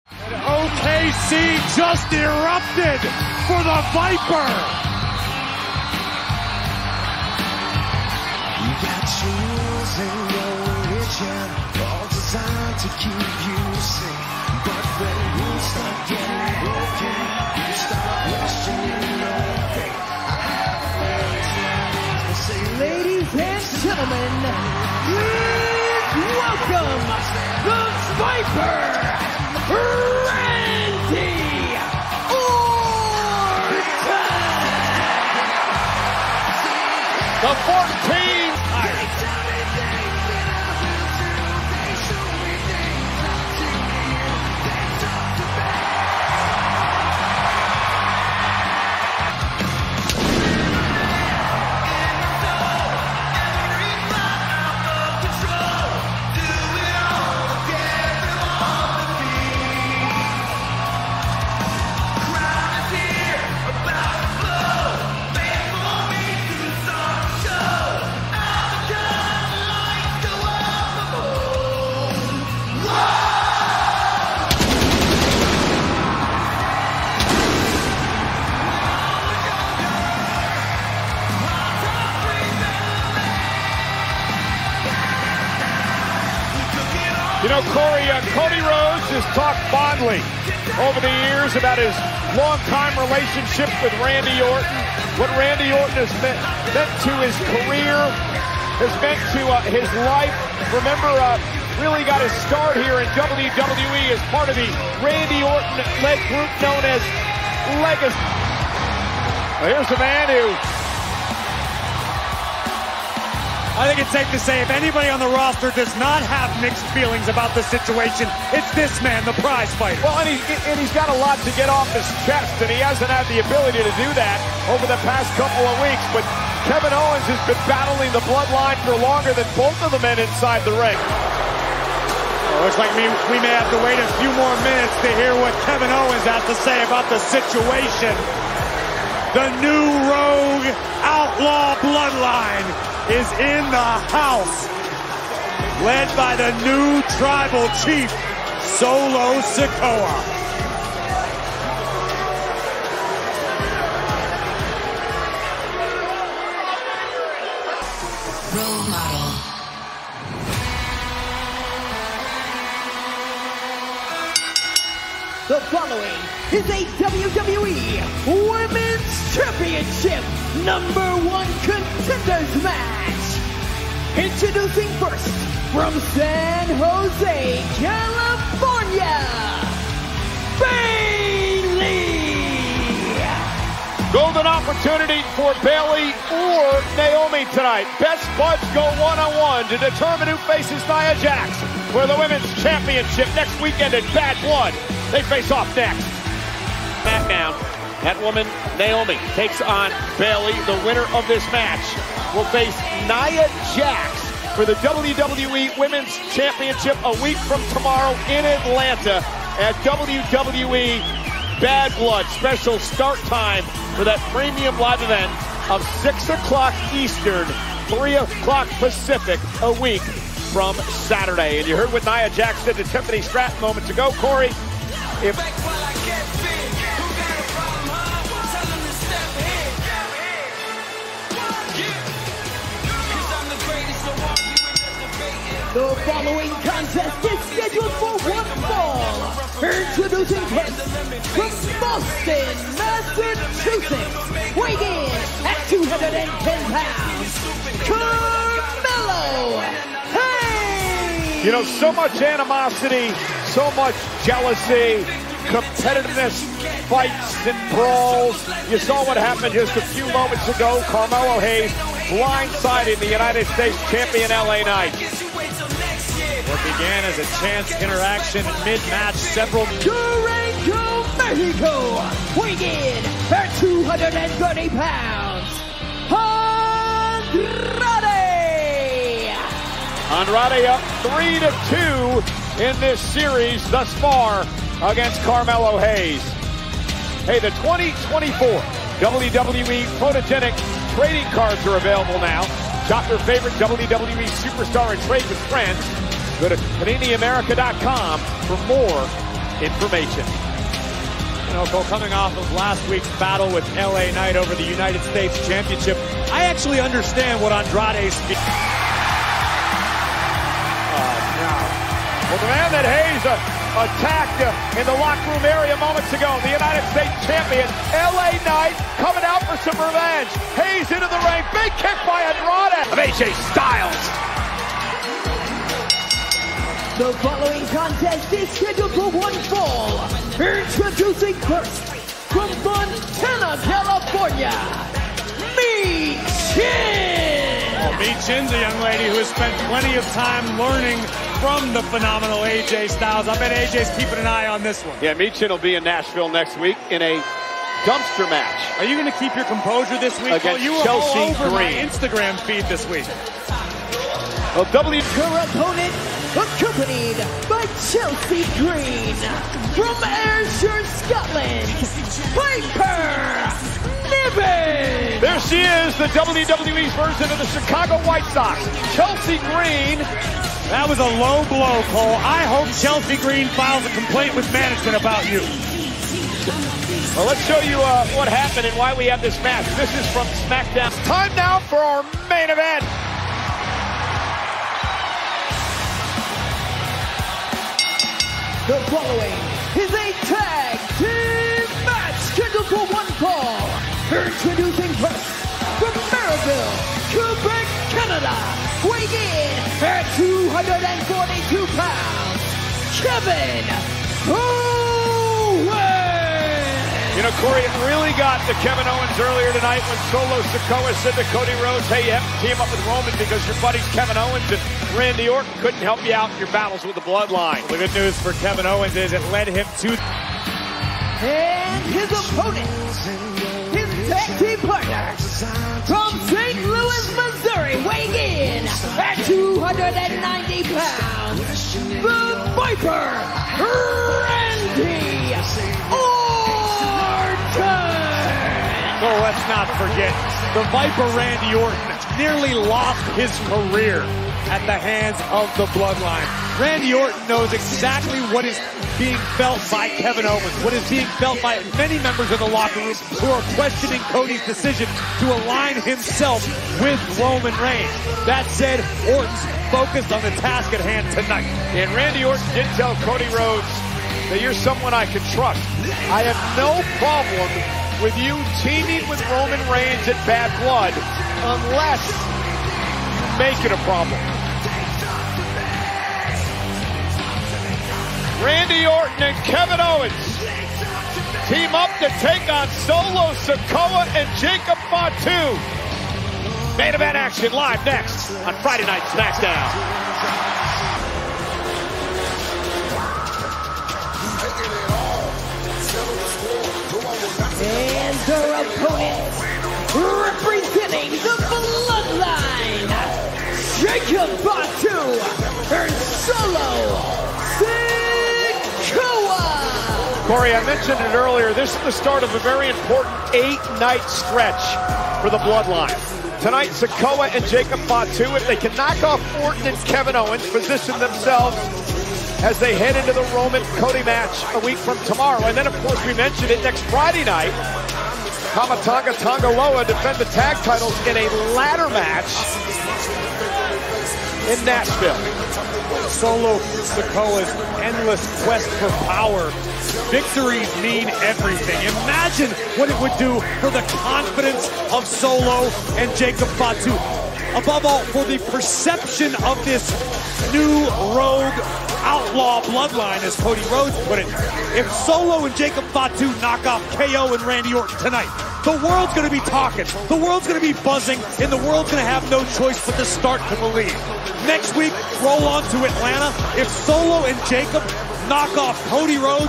OKC just erupted for the Viper. You got chills in your religion, all designed to keep you sick. But when you start getting broken, you start questioning your faith. Ladies and gentlemen, please welcome the Viper, Randy Orton! The 14. You know, Corey, Cody Rhodes has talked fondly over the years about his long-time relationship with Randy Orton, what Randy Orton has meant to his career, has meant to his life. Remember, really got his start here in WWE as part of the Randy Orton-led group known as Legacy. Well, here's a man who, I think it's safe to say if anybody on the roster does not have mixed feelings about the situation, it's this man, the prize fighter. Well, and he's got a lot to get off his chest, and he hasn't had the ability to do that over the past couple of weeks. But Kevin Owens has been battling the bloodline for longer than both of the men inside the ring. Well, looks like we may have to wait a few more minutes to hear what Kevin Owens has to say about the situation. The new Rogue Outlaw Bloodline is in the house, led by the new tribal chief, Solo Sikoa. Role model. The following is a WWE Women's Championship #1 Contenders match. Introducing first, from San Jose, California, Bayley. Golden opportunity for Bayley or Naomi tonight. Best buds go one-on-one to determine who faces Nia Jax for the Women's Championship next weekend at Bad Blood. They face off next. SmackDown, that woman, Naomi, takes on Bayley. The winner of this match will face Nia Jax for the WWE Women's Championship a week from tomorrow in Atlanta at WWE Bad Blood. Special start time for that premium live event of 6 o'clock Eastern, 3 o'clock Pacific a week from Saturday. And you heard what Nia Jax did to Tiffany Stratton moments ago. Corey, The following contest is scheduled for one fall. Introducing first, from Boston, Massachusetts, weighing in at 210 pounds, Carmelo Hayes. you know, so much animosity, so much jealousy, competitiveness, fights and brawls. You saw what happened just a few moments ago. Carmelo Hayes blindsided the United States champion LA Knight. What began as a chance interaction mid-match, several... Durango, Mexico, weighing in at 230 pounds, Andrade up 3-2 in this series thus far against Carmelo Hayes. Hey, the 2024 WWE Photogenic trading cards are available now. Shop your favorite WWE superstar and trade with friends. Go to PaniniAmerica.com for more information. You know, Cole, coming off of last week's battle with LA Knight over the United States Championship, I actually understand what Andrade's... Well, the man that Hayes attacked in the locker room area moments ago, the United States champion, LA Knight, coming out for some revenge. Hayes into the ring, big kick by Andrade of AJ Styles. The following contest is scheduled for one fall. Introducing first, from Montana, California, Michin! Michin's a young lady who has spent plenty of time learning from the phenomenal AJ Styles. I bet AJ's keeping an eye on this one. Yeah, Michin will be in Nashville next week in a dumpster match. Are you going to keep your composure this week? Against you were Chelsea all over my Green. Instagram feed this week. Well, Her opponent, accompanied by Chelsea Green. From Ayrshire, Scotland, Piper Niven. There she is, the WWE's version of the Chicago White Sox, Chelsea Green. That was a low blow, Cole. I hope Chelsea Green files a complaint with management about you. Well, let's show you what happened and why we have this match. This is from SmackDown. Time now for our main event. The following is a tag team match scheduled for one fall. Introducing first, from Meriville, Quebec, Canada, weighing in at 242 pounds, Kevin Owens! You know, Corey, it really got to Kevin Owens earlier tonight when Solo Sikoa said to Cody Rhodes, hey, you have to team up with Roman because your buddy's Kevin Owens and Randy Orton couldn't help you out in your battles with the Bloodline. Well, the good news for Kevin Owens is it led him to... And his opponent, his tag team partner, from St. Louis, Missouri, weighing in at 290 pounds, the Viper, Randy Orton! Oh, let's not forget, the Viper Randy Orton nearly lost his career at the hands of the Bloodline. Randy Orton knows exactly what is being felt by Kevin Owens, what is being felt by many members of the locker room who are questioning Cody's decision to align himself with Roman Reigns. That said, Orton's focused on the task at hand tonight. And Randy Orton did tell Cody Rhodes that you're someone I can trust. I have no problem with you teaming with Roman Reigns at Bad Blood unless you make it a problem. Randy Orton and Kevin Owens team up to take on Solo Sikoa and Jacob Fatu. Main event action live next on Friday Night SmackDown. And their opponent, representing the Bloodline, Jacob Fatu and Solo Sikoa. Corey, I mentioned it earlier. This is the start of a very important 8-night stretch for the Bloodline. Tonight, Sikoa and Jacob Fatu, if they can knock off Orton and Kevin Owens, position themselves as they head into the Roman-Cody match a week from tomorrow. And then, of course, we mentioned it next Friday night. Tama Tonga Loa defend the tag titles in a ladder match in Nashville. Solo Sikoa's endless quest for power. Victories mean everything. Imagine what it would do for the confidence of Solo and Jacob Fatu. Above all, for the perception of this new rogue outlaw bloodline, as Cody Rhodes put it. If Solo and Jacob Fatu knock off KO and Randy Orton tonight, the world's going to be talking. The world's going to be buzzing, and the world's going to have no choice but to start to believe. Next week, roll on to Atlanta. If Solo and Jacob knock off Cody Rhodes